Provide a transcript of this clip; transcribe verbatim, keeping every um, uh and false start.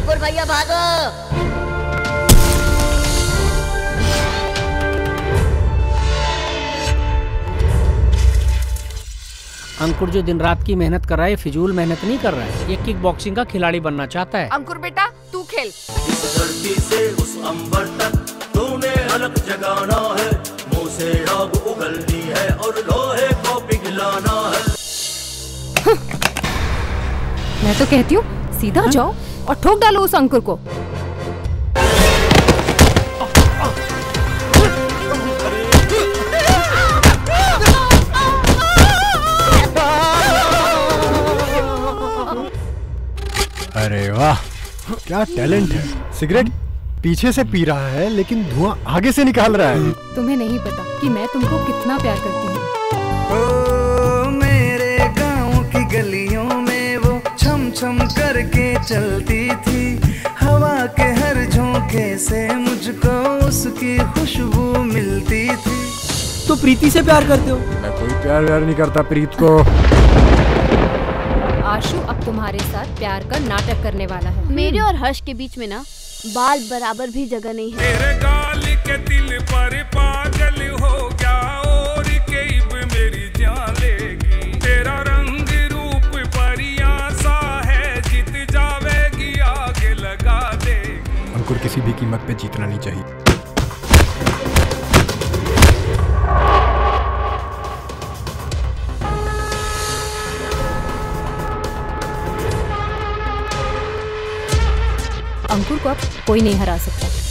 अंकुर भैया भागो। अंकुर जो दिन रात की मेहनत कर रहा है, फिजूल मेहनत नहीं कर रहा है। ये किक बॉक्सिंग का खिलाड़ी बनना चाहता है। अंकुर बेटा तू खेल। इस धरती से उस अंबर तक तूने अलग जगाना है, मुंह से आग उगलनी है और लोहे को पिघलाना है। मैं तो कहती हूँ सीधा हा? जाओ और ठोक डालो उस अंकुर को। अरे वाह, क्या टैलेंट है। सिगरेट पीछे से पी रहा है लेकिन धुआं आगे से निकाल रहा है। तुम्हें नहीं पता कि मैं तुमको कितना प्यार करती हूँ। ओ मेरे गांव की गलियों में वो छम छम करके चलती थी, हवा के हर झोंके से मुझको उसकी खुशबू मिलती थी। तो प्रीति से प्यार करते हो? मैं कोई प्यार व्यार नहीं करता प्रीत को। आशु अब तुम्हारे साथ प्यार का नाटक करने वाला है। मेरे और हर्ष के बीच में ना बाल बराबर भी जगह नहीं है। तेरे गाल के दिल पर पागल हो गया और कईब मेरी जान लेगी। तेरा रंग रूप परियां सा है, जीत जावेगी आगे लगा देगी। अंकुर किसी भी कीमत पे जीतना नहीं चाहिए। अंकुर को अब कोई नहीं हरा सकता।